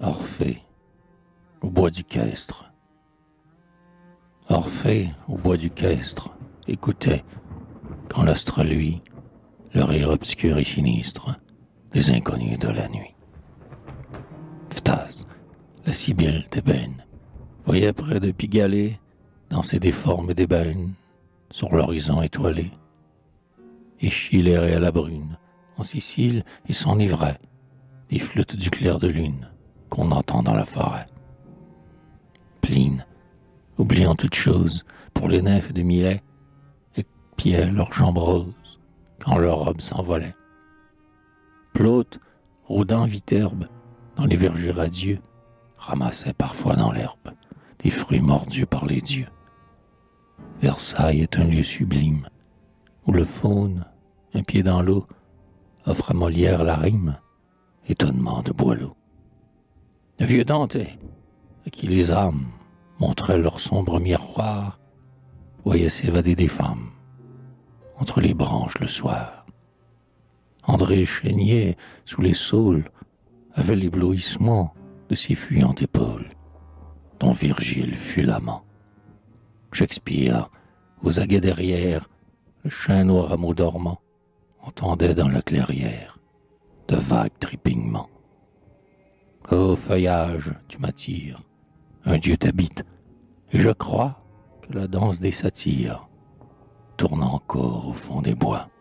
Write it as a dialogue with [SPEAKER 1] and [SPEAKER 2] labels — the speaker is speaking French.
[SPEAKER 1] Orphée, au bois du Questre. Orphée, au bois du Questre, écoutait, quand l'astre lui, le rire obscur et sinistre des inconnus de la nuit. Phtase, la sibylle d'ébène, voyait près de Pigalle danser des formes d'ébène sur l'horizon étoilé. Échille à la brune, en Sicile, et s'enivrait des flûtes du clair de lune qu'on entend dans la forêt. Pline, oubliant toute chose pour les nymphes de Milet, épiaient leurs jambes roses quand leurs robes s'envolaient. Plaute, rôdant Viterbe dans les vergers radieux, ramassait parfois dans l'herbe des fruits mordus par les dieux. Versailles est un lieu sublime où le faune, un pied dans l'eau, offre à Molière la rime, étonnement de Boileau. Le vieux Dante, à qui les âmes montraient leur sombre miroir, voyait s'évader des femmes entre les branches le soir. André Chénier, sous les saules, avait l'éblouissement de ses fuyantes épaules, dont Virgile fut l'amant. Shakespeare, aux aguets derrière, le chêne au rameau dormant, entendait dans la clairière de vagues trépignements. Ô feuillage, tu m'attires, un dieu t'habite, et je crois que la danse des satyres tourne encore au fond des bois.